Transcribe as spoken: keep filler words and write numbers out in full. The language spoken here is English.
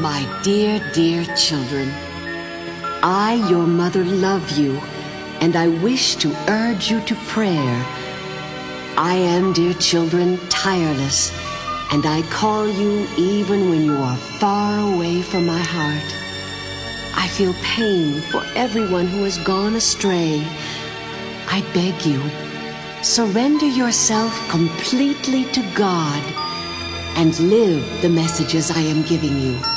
My dear, dear children, I, your mother, love you, and I wish to urge you to prayer. I am, dear children, tireless, and I call you even when you are far away from my heart. I feel pain for everyone who has gone astray. I beg you, surrender yourself completely to God and live the messages I am giving you.